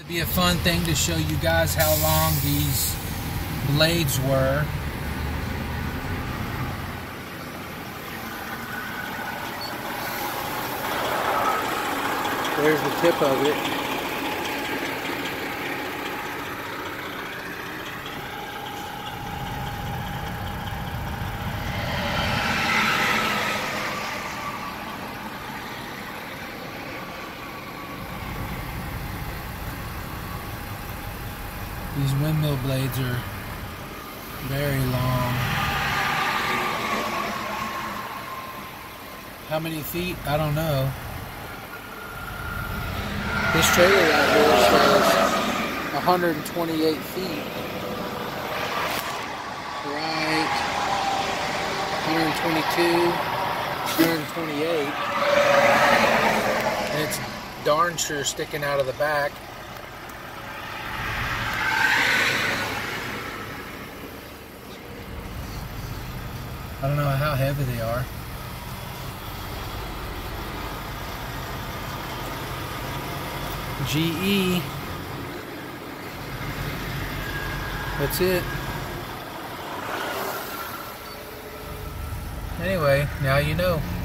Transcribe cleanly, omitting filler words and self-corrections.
It'd be a fun thing to show you guys how long these blades were. There's the tip of it. These windmill blades are very long. How many feet? I don't know. This trailer right here shows 128 feet. Right. 122, 128. And it's darn sure sticking out of the back. I don't know how heavy they are. GE. That's it. Anyway, now you know.